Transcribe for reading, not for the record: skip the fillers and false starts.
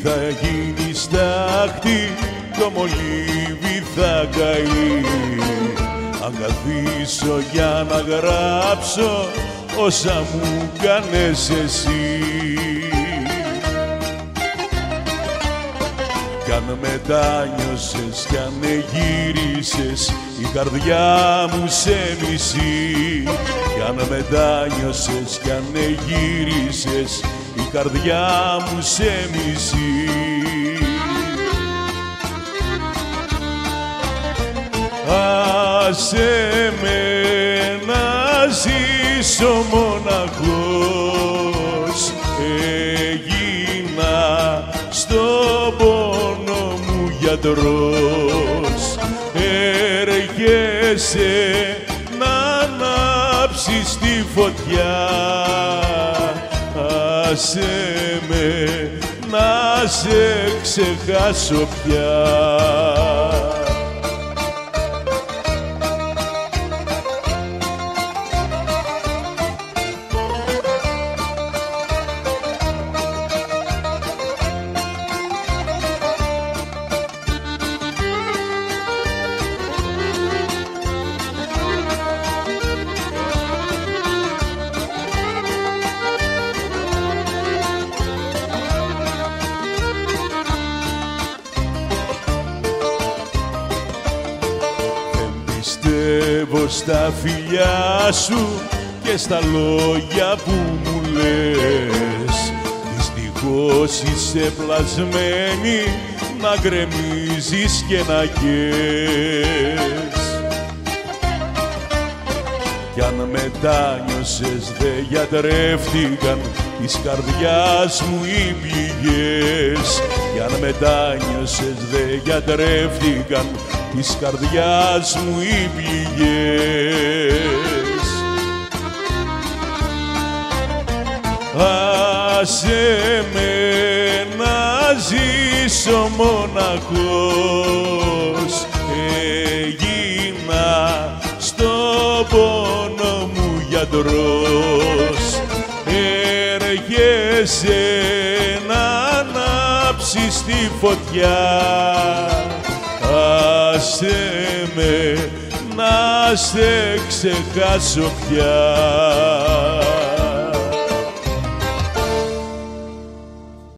θα γίνει στάχτη το μολύβι θα καεί. Αν καθίσω για να γράψω όσα μου κάνες εσύ. Κι αν μετάνιωσες κι αν γύρισες η καρδιά μου σε μισεί. Κι αν μετάνιωσες κι αν γύρισες η καρδιά μου σε μισεί. Άσε με να ζήσω μοναχός, έγινα στον πόνο μου γιατρός. Έρχεσαι να ανάψεις τη φωτιά, άσε με να σε ξεχάσω πια. Πιστεύω στα φιλιά σου και στα λόγια που μου λες. Δυστυχώς είσαι πλασμένη να γκρεμίζεις και να καις. Κι αν μετάνιωσες δε γιατρεύτηκαν της καρδιάς μου οι πληγές. Κι αν μετάνιωσες δε γιατρεύτηκαν της καρδιάς μου οι πληγές. Άσε με να ζήσω μοναχός, έγινα στον πόνο μου γιατρός. Έρχεσαι να ανάψεις τη φωτιά, άσε με να σε ξεχάσω πια.